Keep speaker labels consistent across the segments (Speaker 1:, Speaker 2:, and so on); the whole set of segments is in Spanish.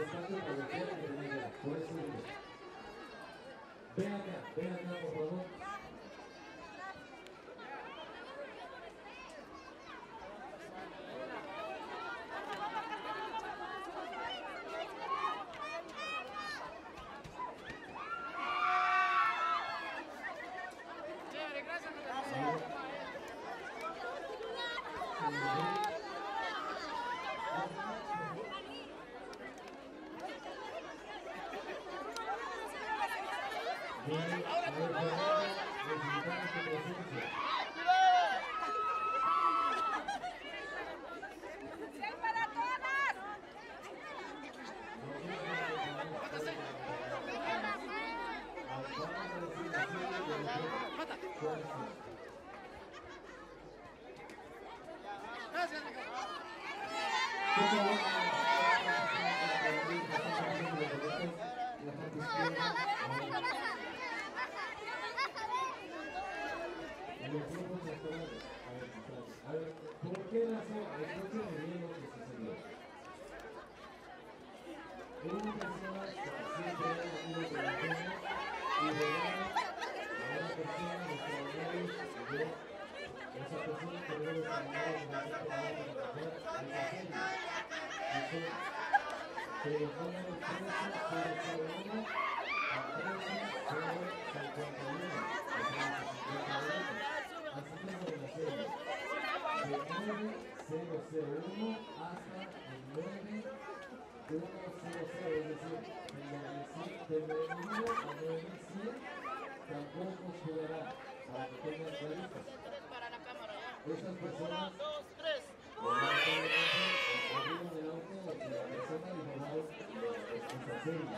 Speaker 1: espacio para lo que tenga. Por eso digo. Ven acá, por favor. ¿Por qué razón? Escúcheme bien lo que sucedió. Una persona siempre ha tenido relaciones y regala a una persona extraordinaria y esa persona que luego se enamora de una persona que se pone el precio 001 a 13,051. Así como en la serie. De 9001 hasta el 9100, es decir, de 9000 a 9100 tampoco jugará, para que tengan claritas. Esas personas arriba del auto de la persona y robaron esa serie.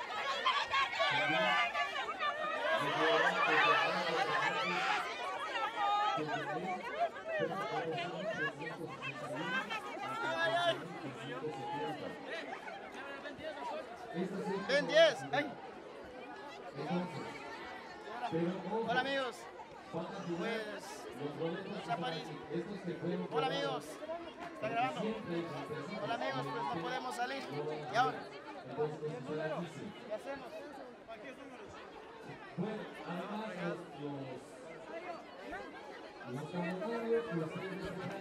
Speaker 2: ¡Ven 10! ¡Ven! Hola amigos, pues hola amigos, ¿está grabando? Hola amigos, pues no podemos salir. ¿Y ahora? ¿Qué hacemos?
Speaker 1: Bueno, además los comentarios,